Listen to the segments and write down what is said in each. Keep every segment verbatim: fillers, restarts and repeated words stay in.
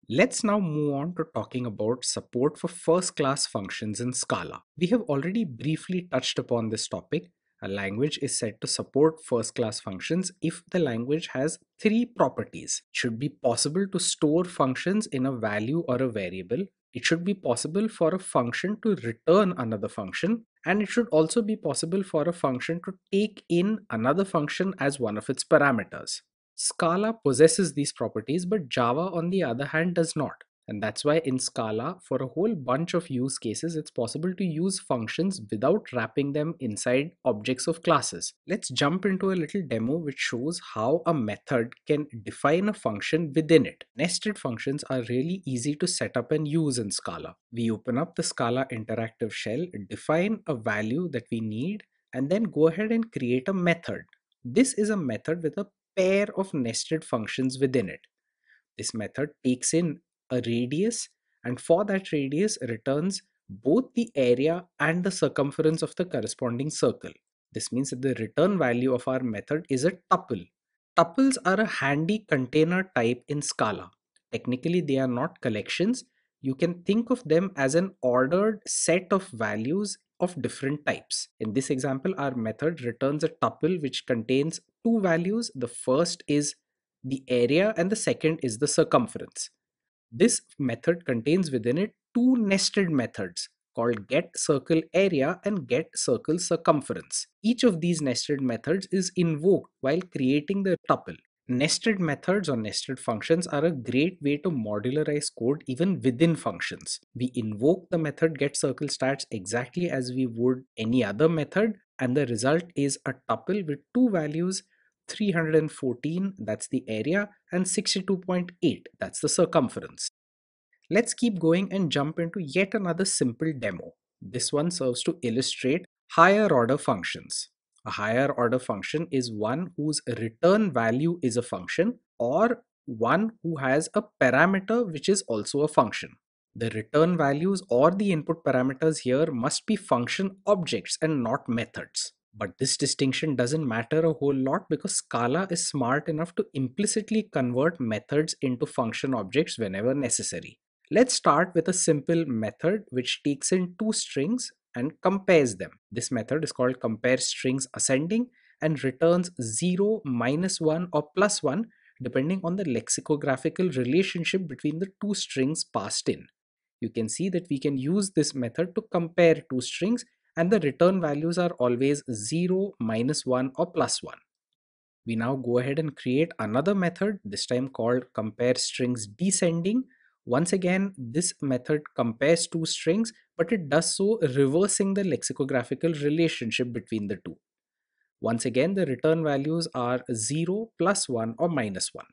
Let's now move on to talking about support for first-class functions in Scala. We have already briefly touched upon this topic. A language is said to support first-class functions if the language has three properties. It should be possible to store functions in a value or a variable. It should be possible for a function to return another function, and it should also be possible for a function to take in another function as one of its parameters. Scala possesses these properties, but Java, on the other hand, does not. And that's why in Scala, for a whole bunch of use cases, it's possible to use functions without wrapping them inside objects of classes. Let's jump into a little demo which shows how a method can define a function within it. Nested functions are really easy to set up and use in Scala. We open up the Scala interactive shell, define a value that we need, and then go ahead and create a method. This is a method with a pair of nested functions within it. This method takes in a radius, and for that radius returns both the area and the circumference of the corresponding circle. This means that the return value of our method is a tuple. Tuples are a handy container type in Scala. Technically, they are not collections. You can think of them as an ordered set of values of different types. In this example, our method returns a tuple which contains two values. The first is the area and the second is the circumference. This method contains within it two nested methods called getCircleArea and getCircleCircumference. Each of these nested methods is invoked while creating the tuple. Nested methods or nested functions are a great way to modularize code even within functions. We invoke the method getCircleStats exactly as we would any other method, and the result is a tuple with two values: three hundred fourteen, that's the area, and sixty-two point eight, that's the circumference. Let's keep going and jump into yet another simple demo. This one serves to illustrate higher order functions. A higher order function is one whose return value is a function, or one who has a parameter which is also a function. The return values or the input parameters here must be function objects and not methods. But this distinction doesn't matter a whole lot because Scala is smart enough to implicitly convert methods into function objects whenever necessary. Let's start with a simple method which takes in two strings and compares them. This method is called compare strings ascending and returns zero, minus one, or plus one depending on the lexicographical relationship between the two strings passed in. You can see that we can use this method to compare two strings, and the return values are always zero, minus one, or plus one. We now go ahead and create another method, this time called compare strings descending. Once again, this method compares two strings, but it does so reversing the lexicographical relationship between the two. Once again, the return values are zero, plus one, or minus one.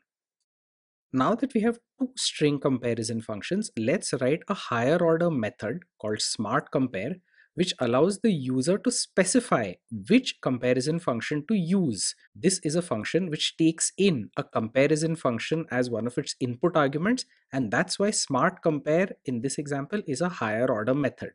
Now that we have two string comparison functions, let's write a higher order method called smart compare, which allows the user to specify which comparison function to use. This is a function which takes in a comparison function as one of its input arguments, and that's why smart compare in this example is a higher order method.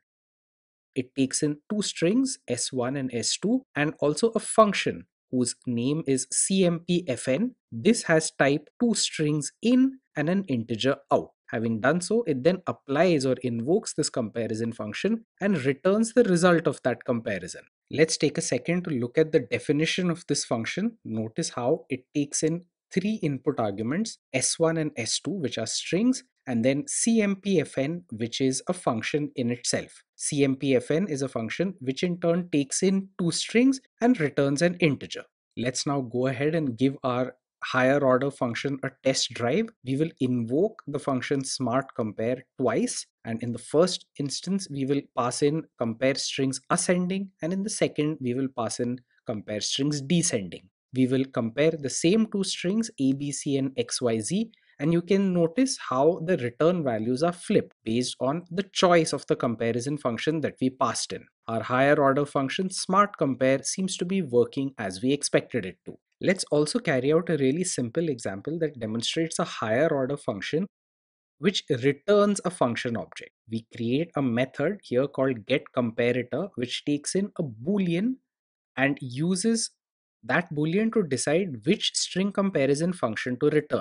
It takes in two strings, S one and S two, and also a function whose name is cmpfn. This has type two strings in and an integer out. Having done so, it then applies or invokes this comparison function and returns the result of that comparison. Let's take a second to look at the definition of this function. Notice how it takes in three input arguments, S one and S two, which are strings, and then cmpfn, which is a function in itself. Cmpfn is a function which in turn takes in two strings and returns an integer. Let's now go ahead and give our higher order function a test drive. We will invoke the function smart compare twice, and in the first instance we will pass in compare strings ascending, and in the second we will pass in compare strings descending. We will compare the same two strings A B C and X Y Z, and you can notice how the return values are flipped based on the choice of the comparison function that we passed in. Our higher order function smart compare seems to be working as we expected it to. Let's also carry out a really simple example that demonstrates a higher order function which returns a function object. We create a method here called getComparator, which takes in a boolean and uses that boolean to decide which string comparison function to return.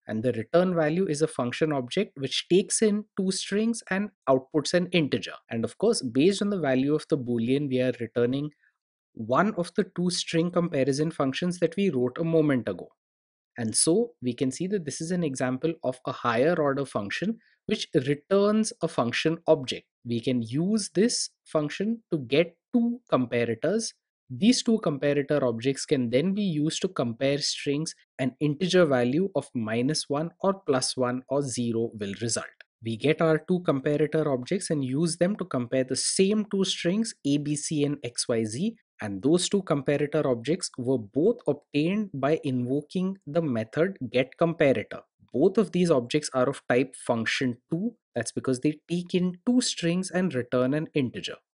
And the return value is a function object which takes in two strings and outputs an integer. And of course, based on the value of the boolean, we are returning one of the two string comparison functions that we wrote a moment ago. And so we can see that this is an example of a higher order function which returns a function object. We can use this function to get two comparators. These two comparator objects can then be used to compare strings. An integer value of minus one or plus one or zero will result. We get our two comparator objects and use them to compare the same two strings A B C and X Y Z, and those two comparator objects were both obtained by invoking the method getComparator. Both of these objects are of type function two. That's because they take in two strings and return an integer.